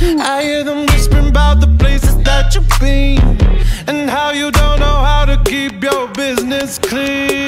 I hear them whispering about the places that you've been, and how you don't know how to keep your business clean.